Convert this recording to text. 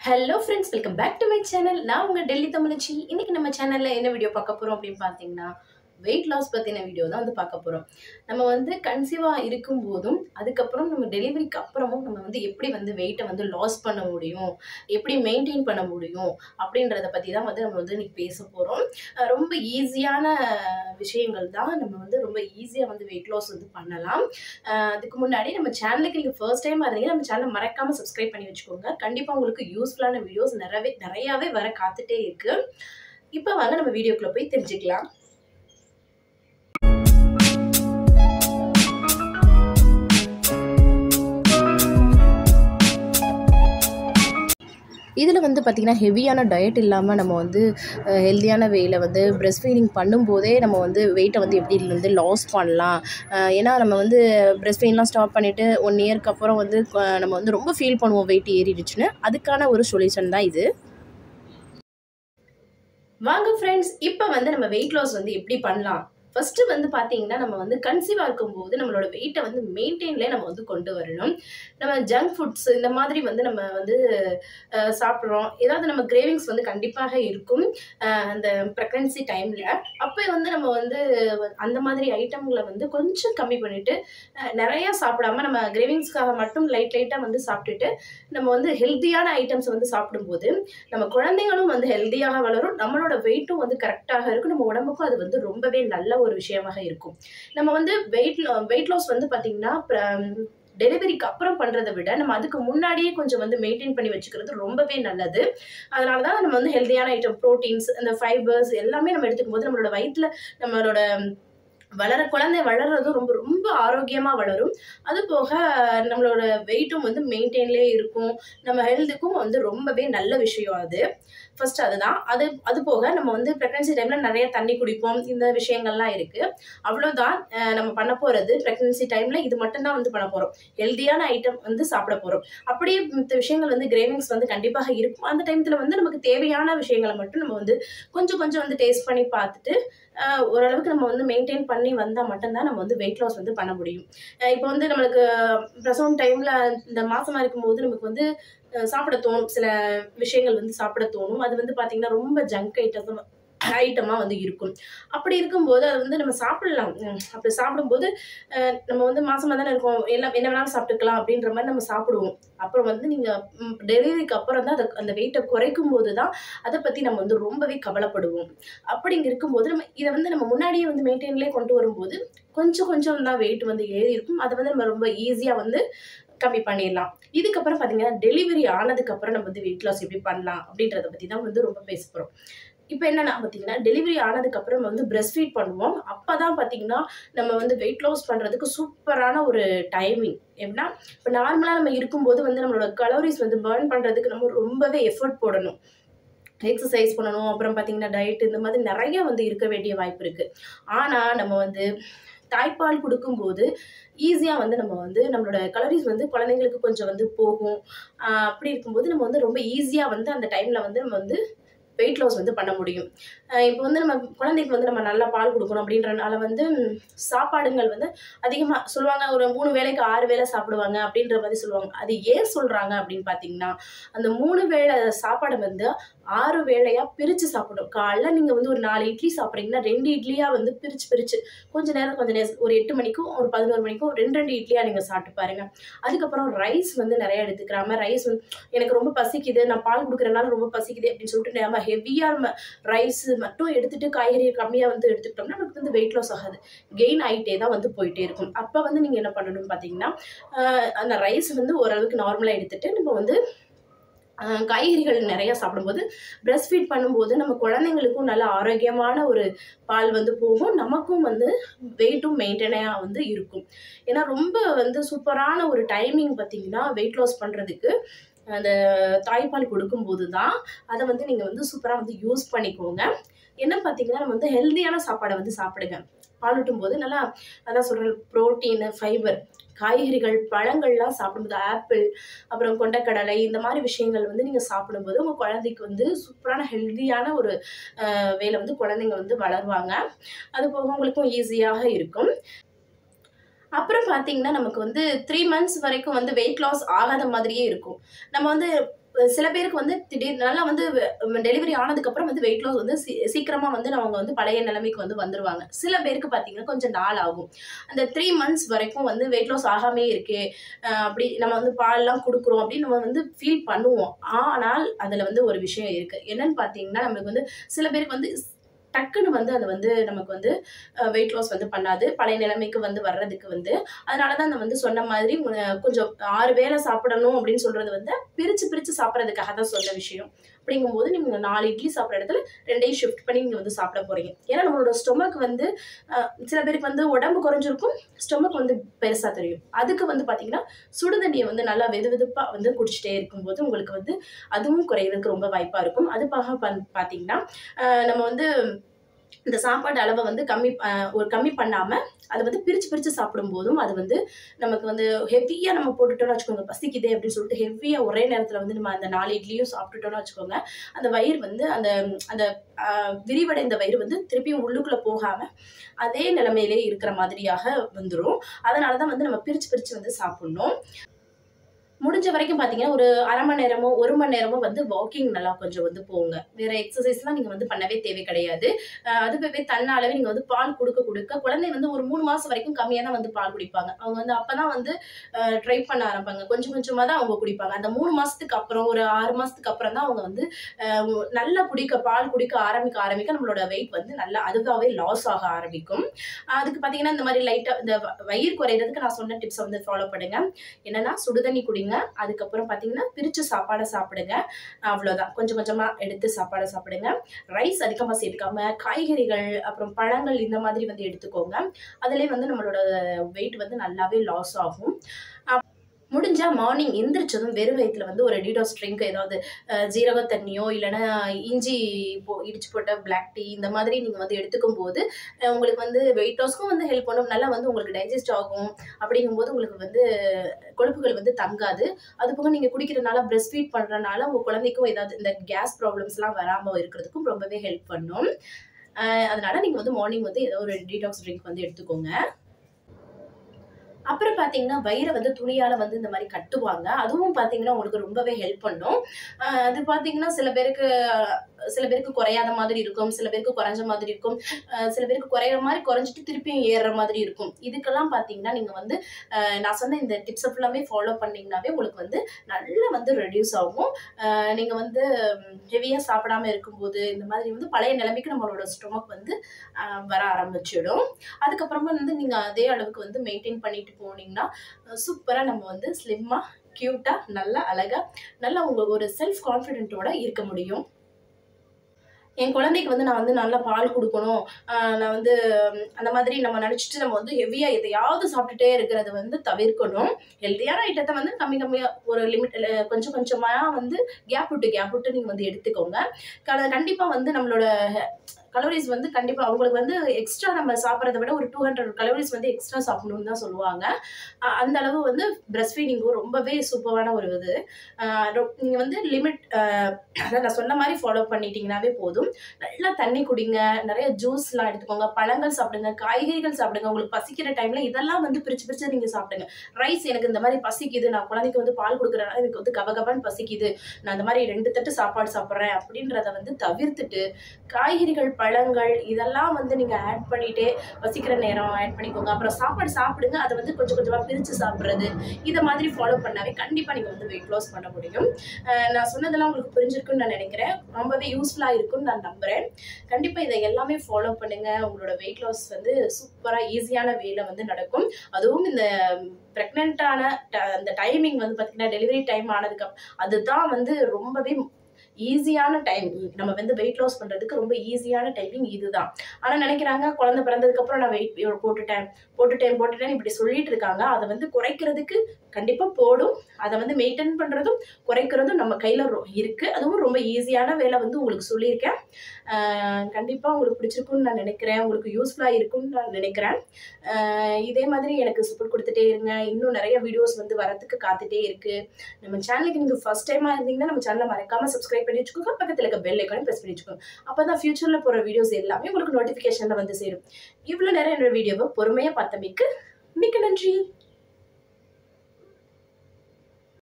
Hello friends, welcome back to my channel. நான் உங்க டெல்லி தமிழச்சி. இன்னைக்கு நம்ம சேனல்ல என்ன வீடியோ பார்க்க போறோம் அப்படின்னு பார்த்தீங்கன்னா வெயிட் லாஸ் பத்தின வீடியோ தான் வந்து பார்க்க போறோம். நம்ம வந்து கன்சீவா இருக்கும்போதும் அதுக்கப்புறம் நம்ம டெலிவரிக்கு அப்புறமும் நம்ம வந்து எப்படி வந்து வெயிட்டை வந்து லாஸ் பண்ண முடியும், எப்படி மெயின்டைன் பண்ண முடியும் அப்படின்றத பத்தி தான் வந்து நம்ம வந்து இன்னைக்கு பேச போறோம். ரொம்ப ஈஸியான விஷயங்கள் தான். நம்ம வந்து ரொம்ப ஈஸியா வந்து வெயிட் லாஸ் வந்து பண்ணலாம். அதுக்கு முன்னாடி நம்ம சேனலுக்கு நீங்க ஃபர்ஸ்ட் டைம் இருந்தீங்கன்னா நம்ம சேனலை மறக்காம சப்ஸ்கிரைப் பண்ணி வச்சுக்கோங்க. கண்டிப்பா உங்களுக்கு யூஸ்ஃபுல்லான வீடியோஸ் நிறையாவே வர காத்துட்டே இருக்கு. இப்போ வாங்க நம்ம வீடியோக்குள்ள போய் தெரிஞ்சுக்கலாம். இதில் வந்து பார்த்திங்கன்னா ஹெவியான டயட் இல்லாமல் நம்ம வந்து ஹெல்த்தியான வேயில் வந்து பிரெஸ்ட் ஃபீடிங் பண்ணும்போதே நம்ம வந்து வெயிட்டை வந்து எப்படி வந்து லாஸ் பண்ணலாம். ஏன்னா நம்ம வந்து பிரெஸ்ட் ஃபீடிங்லாம் ஸ்டாப் பண்ணிவிட்டு 1 இயர்க்கு அப்புறம் வந்து நம்ம வந்து ரொம்ப ஃபீல் பண்ணுவோம் வெயிட் ஏறிடுச்சுன்னு. அதுக்கான ஒரு சொல்யூஷன் தான் இது. வாங்க ஃப்ரெண்ட்ஸ், இப்போ வந்து நம்ம வெயிட் லாஸ் வந்து எப்படி பண்ணலாம். ஃபர்ஸ்ட்டு வந்து பார்த்தீங்கன்னா நம்ம வந்து கன்சீவாக இருக்கும்போது நம்மளோட வெயிட்டை வந்து மெயின்டைன்லேயே நம்ம வந்து கொண்டு வரணும். நம்ம ஜங்க் ஃபுட்ஸ் இந்த மாதிரி வந்து நம்ம வந்து சாப்பிட்றோம். ஏதாவது நம்ம கிரேவிங்ஸ் வந்து கண்டிப்பாக இருக்கும் அந்த ப்ரெக்னன்சி டைமில். அப்போ வந்து நம்ம வந்து அந்த மாதிரி ஐட்டங்களை வந்து கொஞ்சம் கம்மி பண்ணிவிட்டு நிறையா சாப்பிடாம நம்ம கிரேவிங்ஸ்க்காக மட்டும் லைட்டாக வந்து சாப்பிட்டுட்டு நம்ம வந்து ஹெல்த்தியான ஐட்டம்ஸ் வந்து சாப்பிடும்போது நம்ம குழந்தைங்களும் வந்து ஹெல்த்தியாக வளரும், நம்மளோட வெயிட்டும் வந்து கரெக்டாக இருக்கும், நம்ம உடம்புக்கும் அது வந்து ரொம்பவே நல்ல ஒரு விஷயமாக இருக்கும். நம்ம வந்து வெயிட் லாஸ் வந்து பார்த்தீங்கன்னா டெலிவரிக்கு அப்புறம் பண்றதை விட நம்ம அதுக்கு முன்னாடியே கொஞ்சம் வந்து மெயின்டைன் பண்ணி வச்சுக்கிறது ரொம்பவே நல்லது. அதனாலதான் நம்ம வந்து ஹெல்த்தியான ஐட்டம், ப்ரோட்டீன்ஸ், அந்த ஃபைபர்ஸ் எல்லாமே நம்ம எடுத்துக்கும் போது நம்மளோட வயிற்றுல நம்மளோட குழந்தை வளர்றதும் ரொம்ப ரொம்ப ஆரோக்கியமா வளரும். அது போக நம்மளோட வெயிட்டும் வந்து மெயின்டைன்லேயே இருக்கும். நம்ம ஹெல்த்துக்கும் வந்து ரொம்பவே நல்ல விஷயம் அது. ஃபர்ஸ்ட் அதுதான். அது போக நம்ம வந்து ப்ரெக்னன்சி டைம்ல நிறைய தண்ணி குடிப்போம். இந்த விஷயங்கள்லாம் இருக்கு. அவ்வளோதான் நம்ம பண்ண போறது. ப்ரெக்னன்சி டைம்ல இது மட்டும்தான் வந்து பண்ண போறோம். ஹெல்த்தியான ஐட்டம் வந்து சாப்பிட போறோம். அப்படியே மற்ற விஷயங்கள் வந்து கிரேவிங்ஸ் வந்து கண்டிப்பாக இருக்கும். அந்த டைம்ல வந்து நமக்கு தேவையான விஷயங்களை மட்டும் நம்ம வந்து கொஞ்சம் வந்து டேஸ்ட் பண்ணி பார்த்துட்டு ஓரளவுக்கு நம்ம வந்து மெயின்டைன் பண்ணி வந்தால் மட்டும்தான் நம்ம வந்து வெயிட் லாஸ் வந்து பண்ண முடியும். இப்போ வந்து நம்மளுக்கு பிரசவம் டைம்ல இந்த மாசமா இருக்கும்போது நமக்கு வந்து சாப்பிட தோணும், சில விஷயங்கள் வந்து சாப்பிட தோணும். அது வந்து பார்த்தீங்கன்னா ரொம்ப ஜங்க் ஐட்டமாக வந்து இருக்கும். அப்படி இருக்கும்போது அது வந்து நம்ம சாப்பிடலாம். அப்படி சாப்பிடும்போது நம்ம வந்து மாசமாக தானே இருக்கோம், எல்லாம் என்ன வேணாலும் சாப்பிட்டுக்கலாம் அப்படின்ற மாதிரி நம்ம சாப்பிடுவோம். அப்புறம் வந்து நீங்கள் டெலிவரிக்கு அப்புறம் தான் அந்த வெயிட்டை குறைக்கும் போது தான் அதை பற்றி நம்ம வந்து ரொம்பவே கவலைப்படுவோம். அப்படி இருக்கும்போது நம்ம இதை வந்து நம்ம முன்னாடியே வந்து மெயின்டைன்லேயே கொண்டு வரும்போது கொஞ்சம் தான் வெயிட் வந்து ஏறி இருக்கும். அதை வந்து நம்ம ரொம்ப ஈஸியாக வந்து கம்மி பண்ணிடலாம். இதுக்கப்புறம் பார்த்தீங்கன்னா டெலிவரி ஆனதுக்கப்புறம் நம்ம வந்து வெயிட் லாஸ் எப்படி பண்ணலாம் அப்படின்றத பற்றி தான் வந்து ரொம்ப பேச போகிறோம். இப்போ என்னன்னா பார்த்தீங்கன்னா டெலிவரி ஆனதுக்கப்புறம் நம்ம வந்து பிரெஸ்ட் ஃபீட் பண்ணுவோம். அப்போ தான் பார்த்தீங்கன்னா நம்ம வந்து வெயிட் லாஸ் பண்ணுறதுக்கு சூப்பரான ஒரு டைமிங். எப்படின்னா இப்போ நார்மலாக நம்ம இருக்கும்போது வந்து நம்மளோட கலோரிஸ் வந்து பர்ன் பண்ணுறதுக்கு நம்ம ரொம்பவே எஃபர்ட் போடணும், எக்ஸசைஸ் பண்ணணும், அப்புறம் பார்த்தீங்கன்னா டயட், இந்த மாதிரி நிறைய வந்து இருக்க வேண்டிய வாய்ப்பு இருக்குது. ஆனால் நம்ம வந்து தாய்ப்பால் கொடுக்கும்போது ஈஸியாக வந்து நம்ம வந்து நம்மளோட கலோரிஸ் வந்து குழந்தைங்களுக்கு கொஞ்சம் வந்து போகும். அப்படி இருக்கும்போது நம்ம வந்து ரொம்ப ஈஸியாக வந்து அந்த டைமில் வந்து நம்ம வந்து வெயிட் லாஸ் வந்து பண்ண முடியும். இப்போ வந்து நம்ம குழந்தைக்கு வந்து நம்ம நல்லா பால் கொடுக்கணும் அப்படின்றனால வந்து சாப்பாடுங்கள் வந்து அதிகமாக சொல்லுவாங்க, ஒரு 3 வேளைக்கு 6 வேளை சாப்பிடுவாங்க அப்படின்ற மாதிரி சொல்லுவாங்க. அது ஏன் சொல்கிறாங்க அப்படின்னு பார்த்தீங்கன்னா அந்த 3 வேளை சாப்பாடை வந்து 6 வேளையாக பிரித்து சாப்பிடணும். காலைல நீங்கள் வந்து ஒரு 4 இட்லி சாப்பிட்றீங்கன்னா 2 இட்லியாக வந்து பிரித்து கொஞ்சம் நேரம் ஒரு 8 மணிக்கும் ஒரு 11 மணிக்கும் 2 இட்லியாக நீங்கள் சாப்பிட்டு பாருங்கள். அதுக்கப்புறம் ரைஸ் வந்து நிறைய எடுத்துக்கிறாம, ரைஸ் வந்து எனக்கு ரொம்ப பசிக்குது, நான் பால் கொடுக்குறதுனால ரொம்ப பசிக்குது அப்படின்னு சொல்லிட்டு நம்ம ஹெவியாக ரைஸ் மட்டும் எடுத்துட்டு காய்கறி கம்மியாக வந்து எடுத்துக்கிட்டோம்னா நமக்கு வந்து வெயிட் லாஸ் ஆகாது, கெயின் ஆகிட்டே தான் வந்து போயிட்டே இருக்கும். அப்போ வந்து நீங்கள் என்ன பண்ணணும்னு பார்த்தீங்கன்னா அந்த ரைஸ் வந்து ஓரளவுக்கு நார்மலாக எடுத்துட்டு நம்ம வந்து காய்கறிகள் நிறைய சாப்பிடும்போது பிரெஸ்ட் ஃபீட் பண்ணும்போது நம்ம குழந்தைங்களுக்கும் நல்ல ஆரோக்கியமான ஒரு பால் வந்து போகும், நமக்கும் வந்து வெயிட்டும் மெயின்டைனாக வந்து இருக்கும். ஏன்னா ரொம்ப வந்து சூப்பரான ஒரு டைமிங் பார்த்தீங்கன்னா வெயிட் லாஸ் பண்ணுறதுக்கு அந்த தாய்ப்பால் கொடுக்கும்போது தான். அதை வந்து நீங்கள் வந்து சூப்பராக வந்து யூஸ் பண்ணிக்கோங்க. என்ன பார்த்தீங்கன்னா நம்ம வந்து ஹெல்த்தியான சாப்பாடை வந்து சாப்பிடுங்க. பாலூட்டும் போது நல்லா அதான் சொல்கிறேன், ப்ரோட்டீனு, ஃபைபர், காய்கறிகள், பழங்கள்லாம் சாப்பிடும்போது ஆப்பிள், அப்புறம் கொண்டைக்கடலை, இந்த மாதிரி விஷயங்கள் வந்து நீங்கள் சாப்பிடும்போது உங்கள் குழந்தைக்கு வந்து சூப்பரான ஹெல்த்தியான ஒரு வேலை வந்து குழந்தைங்க வந்து வளருவாங்க. அது போக உங்களுக்கும் ஈஸியாக இருக்கும். அப்புறம் பார்த்தீங்கன்னா நமக்கு வந்து 3 மந்த்ஸ் வரைக்கும் வந்து வெயிட் லாஸ் ஆகாத மாதிரியே இருக்கும். நம்ம வந்து சில பேருக்கு வந்து திடீர்னு நல்லா வந்து டெலிவரி ஆனதுக்கப்புறம் வந்து வெயிட் லாஸ் வந்து சீக்கிரமா வந்து அவங்க வந்து பழைய நிலைமைக்கு வந்து வந்துருவாங்க. சில பேருக்கு பார்த்தீங்கன்னா கொஞ்சம் நாள் ஆகும். அந்த 3 மந்த்ஸ் வரைக்கும் வந்து வெயிட் லாஸ் ஆகாமே இருக்கே, அப்படி நம்ம வந்து பால்லாம் குடுக்குறோம் அப்படின்னு நம்ம வந்து ஃபீல் பண்ணுவோம். ஆனால் அதுல வந்து ஒரு விஷயம் இருக்கு. என்னன்னு பார்த்தீங்கன்னா, நம்மளுக்கு வந்து சில பேருக்கு வந்து டக்குன்னு வந்து அது வந்து நமக்கு வந்து வெயிட் லாஸ் வந்து பண்ணாது. பழைய நிலைமைக்கு வந்து வர்றதுக்கு வந்து. அதனால தான் நான் வந்து சொன்ன மாதிரி கொஞ்சம் 6 வேளை சாப்பிடணும் அப்படின்னு சொல்றது வந்து பிரிச்சு பிரிச்சு சாப்பிடுறதுக்காக தான் சொன்ன விஷயம். அப்படிங்கும்போது நீங்க 4 இட்லி சாப்பிடுற இடத்துல 2யும் ஷிஃப்ட் பண்ணி நீங்க வந்து சாப்பிட போறீங்க. ஏன்னா நம்மளோட ஸ்டொமக் வந்து சில பேருக்கு வந்து உடம்பு குறைஞ்சிருக்கும், ஸ்டொமக் வந்து பெருசா தெரியும். அதுக்கு வந்து பார்த்தீங்கன்னா, சுடு தண்ணிய வந்து நல்லா வெதுவெதுப்பா வந்து குடிச்சிட்டே இருக்கும்போது உங்களுக்கு வந்து அதுவும் குறையறதுக்கு ரொம்ப வாய்ப்பா இருக்கும். அது பார்த்தீங்கன்னா, நம்ம வந்து இந்த சாப்பாடு அளவை வந்து கம்மி பண்ணாம அத வந்து பிரிச்சு பிரிச்சு சாப்பிடும்போதும் அது வந்து நமக்கு வந்து ஹெவியா நம்ம போட்டுட்டோம்னு வச்சுக்கோங்க, பசிக்குதே அப்படின்னு சொல்லிட்டு ஹெவியா ஒரே நேரத்துல வந்து நம்ம அந்த 4 இட்லியும் சாப்பிட்டுட்டோம்னு வச்சுக்கோங்க, அந்த வயிறு வந்து அந்த அந்த விரிவடைந்த வயிறு வந்து திருப்பியும் உள்ளுக்குள்ள போகாம அதே நிலைமையிலே இருக்கிற மாதிரியாக வந்துரும். அதனாலதான் வந்து நம்ம பிரிச்சு பிரிச்சு வந்து சாப்பிடணும். முடிஞ்ச வரைக்கும் பார்த்தீங்கன்னா, ஒரு 1/2 மணி நேரமோ, 1 மணி நேரமோ வந்து வாக்கிங் நல்லா கொஞ்சம் வந்து போங்க. வேற எக்ஸர்சைஸ்லாம் நீங்க வந்து பண்ணவே தேவை கிடையாது. அதுவே தன்னாலவே நீங்க வந்து பால் குடுக்க குழந்தை வந்து ஒரு 3 மாசம் வரைக்கும் கம்மியா தான் வந்து பால் குடிப்பாங்க. அவங்க வந்து அப்பதான் வந்து ட்ரை பண்ண ஆரம்பிப்பாங்க. கொஞ்சம் கொஞ்சமா தான் அவங்க குடிப்பாங்க. அந்த 3 மாசத்துக்கு அப்புறம், ஒரு 6 மாசத்துக்கு அப்புறம் தான் அவங்க வந்து நல்லா பால் குடிக்க ஆரம்பிக்க நம்மளோட வெயிட் வந்து நல்லா அதுவாவே லாஸ் ஆக ஆரம்பிக்கும். அதுக்கு பார்த்தீங்கன்னா, இந்த மாதிரி லைட்டா இந்த வயிறு குறையறதுக்கு நான் சொன்ன டிப்ஸ வந்து ஃபாலோ பண்ணுங்க. என்னன்னா, சுடுதண்ணி குடிங்க. அதுக்கப்புறம் பார்த்தீங்கன்னா, பிரிச்சு சாப்பாட சாப்பிடுங்க. அவ்வளோதான். கொஞ்சம் கொஞ்சமா எடுத்து சாப்பாட சாப்பிடுங்க. ரைஸ் அதிகமா சேர்த்துக்காம, காய்கறிகள், அப்புறம் பழங்கள் இந்த மாதிரி வந்து எடுத்துக்கோங்க. அதிலே வந்து நம்மளோட வெயிட் வந்து நல்லாவே லாஸ் ஆகும். முடிஞ்சா மார்னிங் எந்திரிச்சதும் வெறும் வயித்துல வந்து ஒரு டீடாக்ஸ் ட்ரிங்க் ஏதாவது ஜீரக தண்ணியோ இல்லைன்னா இஞ்சி இடிச்சு போட்ட பிளாக் டீ இந்த மாதிரி நீங்க வந்து எடுத்துக்கும் போது உங்களுக்கு வந்து வெயிட் லாஸ்க்கும் வந்து ஹெல்ப் பண்ணும். நல்லா வந்து உங்களுக்கு டைஜஸ்ட் ஆகும். அப்படிங்கும்போது உங்களுக்கு வந்து கொழுப்புகள் வந்து தங்காது. அது போக நீங்க குடிக்கிறதுனால பிரஸ்ட் ஃபீட் பண்றதுனால உங்க குழந்தைக்கும் ஏதாவது இந்த கேஸ் ப்ராப்ளம்ஸ் எல்லாம் வராம இருக்கிறதுக்கும் ரொம்பவே ஹெல்ப் பண்ணும். அதனால நீங்க வந்து மார்னிங் வந்து ஏதோ ஒரு டீடாக்ஸ் ட்ரிங்க் வந்து எடுத்துக்கோங்க. அப்புறம் பார்த்தீங்கன்னா, வயிற வந்து துணியால வந்து இந்த மாரி கட்டுவாங்க. அதுவும் பார்த்தீங்கன்னா, உங்களுக்கு ரொம்பவே ஹெல்ப் பண்ணும். அது பார்த்தீங்கன்னா, சில பேருக்கு குறையாத மாதிரி இருக்கும். சில பேருக்கு குறைஞ்ச மாதிரி இருக்கும். சில பேருக்கு குறையிற மாரி குறைஞ்சிட்டு திருப்பியும் ஏறுற மாதிரி இருக்கும். இதுக்கெல்லாம் பார்த்தீங்கன்னா, நீங்க வந்து நான் சொன்ன இந்த டிப்ஸ ஃபுல்லாமே ஃபாலோ பண்ணீங்கன்னாவே உங்களுக்கு வந்து நல்லா வந்து ரெடியூஸ் ஆகும். நீங்க வந்து ஹெவியா சாப்பிடாம இருக்கும்போது, இந்த மாதிரி வந்து பழைய நிலைமைக்கு நம்மளோட ஸ்டொமக் வந்து வர ஆரம்பிச்சிடும். அதுக்கப்புறமா வந்து நீங்க அதே அளவுக்கு வந்து மெயின்டெயின் பண்ணிட்டு போனீங்கன்னா, சூப்பரா நம்ம வந்து ஸ்லிம்மா, கியூட்டா, நல்லா அழகா, நல்லா உங்க ஒரு செல்ஃப் கான்ஃபிடென்ட்டோட இருக்க முடியும். என் குழந்தைக்கு வந்து நான் வந்து நல்லா பால் குடுக்கணும். நான் வந்து அந்த மாதிரி நம்ம நெனச்சுட்டு நம்ம வந்து ஹெவியா எதையாவது சாப்பிட்டுட்டே இருக்கிறத வந்து தவிர்க்கணும். ஹெல்த்தியான ஐட்டத்த வந்து கம்மியா ஒரு லிமிட்ல கொஞ்சம் கொஞ்சமா வந்து கேப் விட்டு நீங்க வந்து எடுத்துக்கோங்க. கண்டிப்பா வந்து நம்மளோட கலோரிஸ் வந்து கண்டிப்பா அவங்களுக்கு வந்து எக்ஸ்ட்ரா நம்ம சாப்பிட்றத விட ஒரு 200 கலோரிஸ் வந்து எக்ஸ்ட்ரா சாப்பிடணும்னு தான் சொல்லுவாங்க. அந்த அளவு வந்து பிரஸ்ட் ஃபீடிங்கும் ரொம்பவே சூப்பரான ஒரு இது. நீங்க வந்து லிமிட் அதான் நான் சொன்ன மாதிரி ஃபாலோ பண்ணிட்டீங்கன்னாவே போதும். நல்லா தண்ணி குடிங்க, நிறைய ஜூஸ்லாம் எடுத்துக்கோங்க, பழங்கள் சாப்பிடுங்க, காய்கறிகள் சாப்பிடுங்க. உங்களுக்கு பசிக்கிற டைம்ல இதெல்லாம் வந்து பிரிச்சு பிரிச்சு நீங்க சாப்பிடுங்க. ரைஸ் எனக்கு இந்த மாதிரி பசிக்குது, நான் குழந்தைக்கு வந்து பால் கொடுக்குறேன்னா எனக்கு வந்து கபகபான்னு பசிக்குது, நான் இந்த மாதிரி 2 தட்டு சாப்பாடு சாப்பிட்றேன் அப்படின்றத வந்து தவிர்த்துட்டு காய்கறிகள், பழங்கள் இதெல்லாம் வந்து நீங்க ஆட் பண்ணிட்டே பசிக்கிற நேரம் ஆட் பண்ணிக்கோங்க. அப்புறம் சாப்பாடு சாப்பிடுங்க, அதை வந்து கொஞ்சம் கொஞ்சமா பிரிச்சு சாப்பிடுறது, இதை மாதிரி ஃபாலோ பண்ணாவே கண்டிப்பா நீங்க வந்து வெயிட் லாஸ் பண்ண முடியும். நான் சொன்னதெல்லாம் உங்களுக்கு புரிஞ்சிருக்குன்னு நான் நினைக்கிறேன். ரொம்பவே யூஸ்ஃபுல்லா இருக்குன்னு நான் நம்புறேன். கண்டிப்பா இதை எல்லாமே ஃபாலோ பண்ணுங்க. உங்களோட வெயிட் லாஸ் வந்து சூப்பரா ஈஸியான வேல வந்து நடக்கும். அதுவும் இந்த பிரெக்னென்ட்டான அந்த டைமிங் வந்து பாத்தீங்கன்னா, டெலிவரி டைம் ஆனதுக்கு அதுதான் வந்து ரொம்பவே ஈஸியான டைம். நம்ம வந்து வெயிட் லாஸ் பண்றதுக்கு ரொம்ப ஈஸியான டைமிங் இதுதான். ஆனா நினைக்கிறாங்க குழந்தை பிறந்ததுக்கு அப்புறம் நான் வெயிட் போட்டுட்டேன் இப்படி சொல்லிட்டு இருக்காங்க. அதை வந்து குறைக்கிறதுக்கு கண்டிப்பா போடும். அதை வந்து மெயின்டைன் பண்றதும் குறைக்கிறதும் நம்ம கையில இருக்கு. அதுவும் ரொம்ப ஈஸியான வேலை வந்து உங்களுக்கு சொல்லியிருக்கேன். கண்டிப்பா உங்களுக்கு பிடிச்சிருக்குன்னு நான் நினைக்கிறேன். உங்களுக்கு யூஸ்ஃபுல்லா இருக்கும்னு நான் நினைக்கிறேன். இதே மாதிரி எனக்கு சப்போர்ட் கொடுத்துட்டே இருங்க. இன்னும் நிறைய வீடியோஸ் வந்து வரதுக்கு காத்துட்டே இருக்கு. நம்ம சேனலுக்கு நீங்க ஃபர்ஸ்ட் டைமா இருந்தீங்கன்னா நம்ம சேனலை மறக்காம சப்ஸ்கிரைப் பண்ணி வச்சுக்கோங்க. பக்கத்துல இருக்க பெல் ஐக்கானை பிரஸ் பண்ணி வச்சுக்கோங்க. அப்பதான் ஃபியூச்சர்ல போற வீடியோஸ் எல்லாமே உங்களுக்கு நோட்டிபிகேஷன்ல வந்து சேரும். இவ்வளவு நேரம் என்னோட வீடியோவை பொறுமையா பார்த்தமைக்கு மிக்க நன்றி.